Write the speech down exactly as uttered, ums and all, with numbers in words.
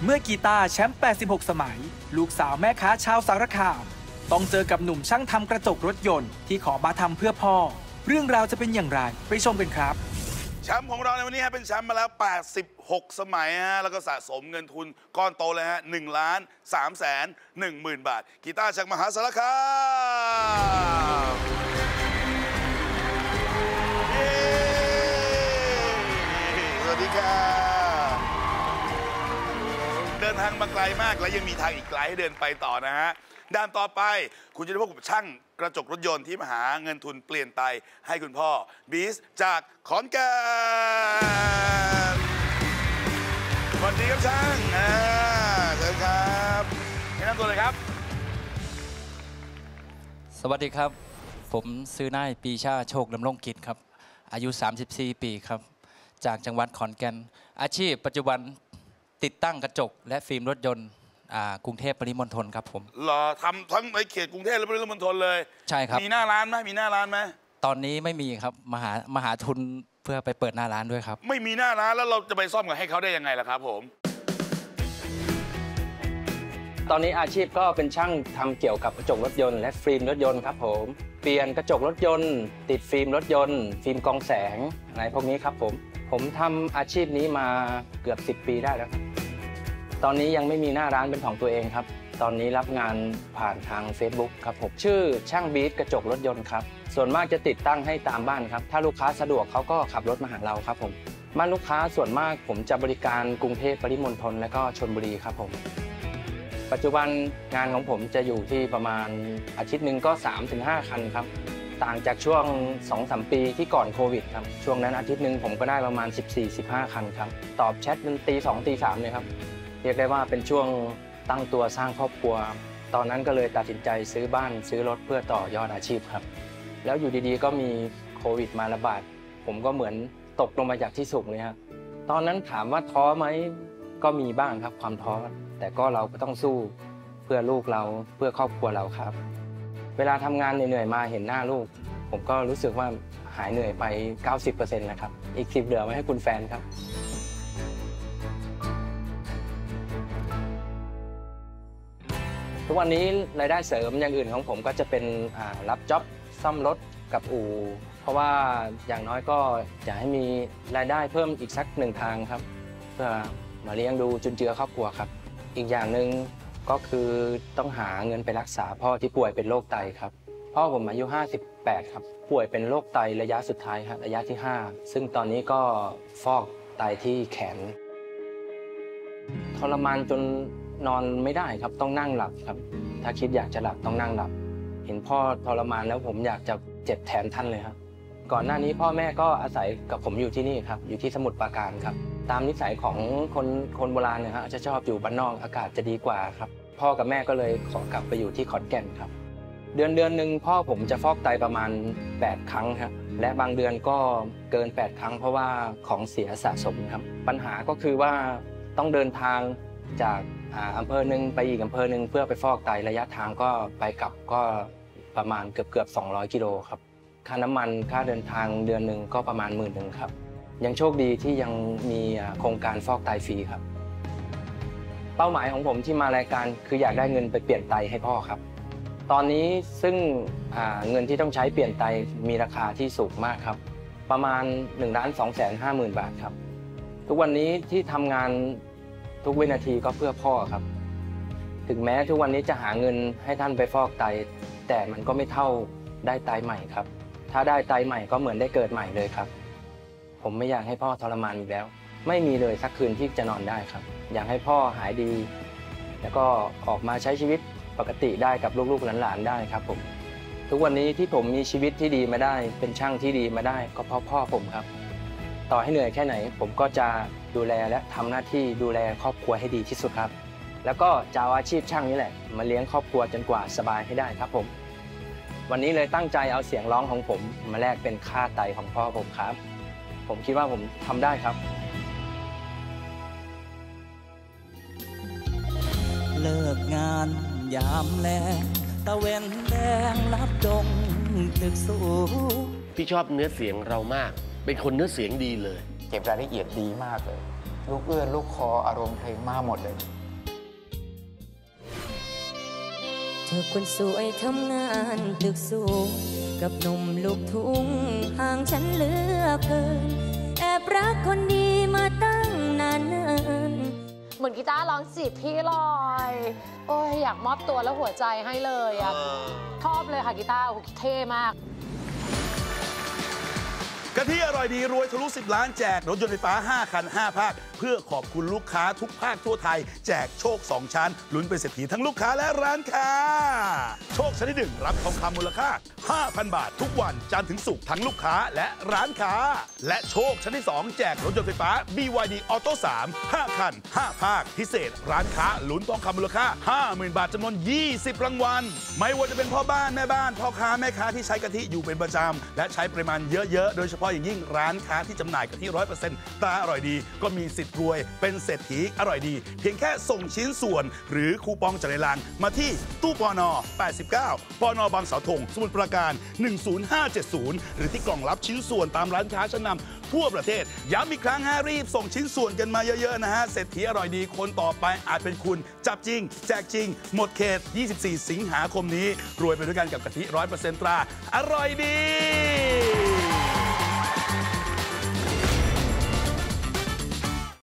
เมื่อกีตาร์แชมป์แปดสิบหกสมัยลูกสาวแม่ค้าชาวสารคามต้องเจอกับหนุ่มช่างทำกระจกรถยนต์ที่ขอมาทำเพื่อพ่อเรื่องราวจะเป็นอย่างไรไปชมกันครับแชมป์ของเราในวันนี้ฮะเป็นแชมป์มาแล้วแปดสิบหกสมัยฮะแล้วก็สะสมเงินทุนก้อนโตเลยฮะหนึ่งล้านสามแสนหนึ่งหมื่นบาทกีตาร์จากมหาสารคามสวัสดีครับเดินทางมาไกลมากและยังมีทางอีกไกลให้เดินไปต่อนะฮะด้านต่อไปคุณจะได้พบกับช่างกระจกรถยนต์ที่มาหาเงินทุนเปลี่ยนไตให้คุณพ่อบีสจากขอนแก่นสวัสดีครับช่างอ่าเชิญครับแนะนำตัวเลยครับสวัสดีครับผมซื้อนายปีชาโชคดำรงกิจครับอายุสามสิบสี่ปีครับจากจังหวัดขอนแก่นอาชีพปัจจุบันติดตั้งกระจกและฟิล์มรถยนต์กรุงเทพปริมณฑลครับผมเหรอทำทั้งในเขตกรุงเทพและปริมณฑลเลยใช่ครับมีหน้าร้านไหมมีหน้าร้านไหมตอนนี้ไม่มีครับมาหามาหาทุนเพื่อไปเปิดหน้าร้านด้วยครับไม่มีหน้าร้านแล้วเราจะไปซ่อมกับให้เขาได้ยังไงล่ะครับผมตอนนี้อาชีพก็เป็นช่างทำเกี่ยวกับกระจกรถยนต์และฟิล์มรถยนต์ครับผมเปลี่ยนกระจกรถยนต์ติดฟิล์มรถยนต์ฟิล์มกองแสงอะไรพวกนี้ครับผมผมทำอาชีพนี้มาเกือบสิบปีได้แล้วครับตอนนี้ยังไม่มีหน้าร้านเป็นของตัวเองครับตอนนี้รับงานผ่านทาง Facebook ครับผมชื่อช่างบีทกระจกรถยนต์ครับส่วนมากจะติดตั้งให้ตามบ้านครับถ้าลูกค้าสะดวกเขาก็ขับรถมาหาเราครับผมบ้านลูกค้าส่วนมากผมจะบริการกรุงเทพปริมณฑลและก็ชลบุรีครับผมปัจจุบันงานของผมจะอยู่ที่ประมาณอาทิตย์หนึ่งก็ สามถึงห้า คันครับต่างจากช่วง สองถึงสาม ปีที่ก่อนโควิดครับช่วงนั้นอาทิตย์หนึ่งผมก็ได้ประมาณ สิบสี่ถึงสิบห้า คันครับตอบแชทเป็นตีสองตีสามเลยครับเรียกได้ว่าเป็นช่วงตั้งตัวสร้างครอบครัวตอนนั้นก็เลยตัดสินใจซื้อบ้านซื้อรถเพื่อต่อยอดอาชีพครับแล้วอยู่ดีๆก็มีโควิดมาระบาดผมก็เหมือนตกลงมาจากที่สูงเลยครับตอนนั้นถามว่าท้อไหมก็มีบ้างครับความท้อแต่ก็เราก็ต้องสู้เพื่อลูกเราเพื่อครอบครัวเราครับเวลาทำงานเหนื่อยๆมาเห็นหน้าลูกผมก็รู้สึกว่าหายเหนื่อยไป เก้าสิบเปอร์เซ็นต์ นะครับอีกสิบเหลือไว้ให้คุณแฟนครับทุกวันนี้รายได้เสริมอย่างอื่นของผมก็จะเป็นรับจ็อบซ่อมรถกับอู่เพราะว่าอย่างน้อยก็อยากให้มีรายได้เพิ่มอีกสักหนึ่งทางครับเพื่อมาเลี้ยงดูจุนเจือครอบครัวครับอีกอย่างหนึ่งก็คือต้องหาเงินไปรักษาพ่อที่ป่วยเป็นโรคไตครับพ่อผมอายุห้าสิบแปดครับป่วยเป็นโรคไตระยะสุดท้ายครับระยะที่ห้าซึ่งตอนนี้ก็ฟอกไตที่แขนทรมานจนนอนไม่ได้ครับต้องนั่งหลับครับถ้าคิดอยากจะหลับต้องนั่งหลับเห็นพ่อทรมานแล้วผมอยากจะเจ็บแทนท่านเลยครับก่อนหน้านี้พ่อแม่ก็อาศัยกับผมอยู่ที่นี่ครับอยู่ที่สมุทรปราการครับตามนิสัยของคนคนโบราณเนี่ยฮะจะชอบอยู่บ้านนอกอากาศจะดีกว่าครับพ่อกับแม่ก็เลยขอกลับไปอยู่ที่ขอนแก่นครับเดือนเดือนหนึ่งพ่อผมจะฟอกไตประมาณแปดครั้งครับและบางเดือนก็เกินแปดครั้งเพราะว่าของเสียสะสมครับปัญหาก็คือว่าต้องเดินทางจากอำเภอหนึ่งไปอีกอำเภอหนึ่งเพื่อไปฟอกไตระยะทางก็ไปกลับก็ประมาณเกือบเกือบสองร้อยกิโลครับค่าน้ำมันค่าเดินทางเดือนหนึ่งก็ประมาณหมื่นหนึ่งครับยังโชคดีที่ยังมีโครงการฟอกไตฟรีครับเป้าหมายของผมที่มารายการคืออยากได้เงินไปเปลี่ยนไตให้พ่อครับตอนนี้ซึ่งเงินที่ต้องใช้เปลี่ยนไตมีราคาที่สูงมากครับประมาณ หนึ่งล้านสองแสนห้าหมื่น บาทครับทุกวันนี้ที่ทำงานทุกวินาทีก็เพื่อพ่อครับถึงแม้ทุกวันนี้จะหาเงินให้ท่านไปฟอกไตแต่มันก็ไม่เท่าได้ไตใหม่ครับถ้าได้ไตใหม่ก็เหมือนได้เกิดใหม่เลยครับผมไม่อยากให้พ่อทรมานอีกแล้วไม่มีเลยสักคืนที่จะนอนได้ครับอยากให้พ่อหายดีแล้วก็ออกมาใช้ชีวิตปกติได้กับลูกๆหลานๆได้ครับผมทุกวันนี้ที่ผมมีชีวิตที่ดีมาได้เป็นช่างที่ดีมาได้ก็เพราะพ่อผมครับต่อให้เหนื่อยแค่ไหนผมก็จะดูแลและทำหน้าที่ดูแลครอบครัวให้ดีที่สุดครับแล้วก็จะเอาอาชีพช่างนี้แหละมาเลี้ยงครอบครัวจนกว่าสบายให้ได้ครับผมวันนี้เลยตั้งใจเอาเสียงร้องของผมมาแลกเป็นค่าไตของพ่อผมครับผมคิดว่าผมทำได้ครับเลิกงานยามแลงตะเวนแดงรับดงตึกสูงพี่ชอบเนื้อเสียงเรามากเป็นคนเนื้อเสียงดีเลยเก็บรายละเอียดดีมากเลยลูกเอื้อนลูกคออารมณ์เพลงมาหมดเลยเธอคนสวยทำงานตึกสูงกับหนุ่มลูกทุ่งห่างฉันเหลือเกินแอบรักคนดีมาตั้งนานเนินเหมือนกีตาร์ร้องจีบพี่ลอยโอ้ยอยากมอบตัวแล้วหัวใจให้เลยอ่ะชอบเลยค่ะกีตาร์โอ้โหเท่มากกะทิอร่อยดีรวยทะลุสิบล้านแจกรถยนต์ไฟฟ้าห้าคันห้าภาคเพื่อขอบคุณลูกค้าทุกภาคทั่วไทยแจกโชคสองชั้นลุ้นเป็นเศรษฐีทั้งลูกค้าและร้านค้าโชคชั้นที่หนึ่งรับทองคำมูลค่า ห้าพัน บาททุกวันจันทร์ถึงศุกร์ทั้งลูกค้าและร้านค้าและโชคชั้นที่สองแจกรถยนต์ไฟฟ้า บี วาย ดี Auto สาม ห้าคันห้าภาคพิเศษร้านค้าลุ้นทองคำมูลค่า ห้าหมื่น บาทจำนวนยี่สิบรางวัลไม่ว่าจะเป็นพ่อบ้านแม่บ้านพ่อค้าแม่ค้าที่ใช้กะทิอยู่เป็นประจำและใช้ปริมาณเยอะๆโดยเฉพาะอย่างยิ่งร้านค้าที่จำหน่ายกะทิ ร้อยเปอร์เซ็นต์ ตราอร่อยดีก็มีสิทธิ์รวยเป็นเศรษฐีอร่อยดีเพียงแค่ส่งชิ้นส่วนหรือคูปองจากในร้านมาที่ตู้ปนแปดสิบเก้าปนบางเสาธงสมุทรปราการหนึ่งศูนย์ห้าเจ็ดศูนย์หรือที่กล่องรับชิ้นส่วนตามร้านค้าชั้นนำทั่วประเทศย้ำอีกครั้งฮะรีบส่งชิ้นส่วนกันมาเยอะๆนะฮะเศรษฐีอร่อยดีคนต่อไปอาจเป็นคุณจับจริงแจกจริงหมดเขตยี่สิบสี่สิงหาคมนี้รวยไปด้วยกันกับกะทิ ร้อยเปอร์เซ็นต์ ตราอร่อยดี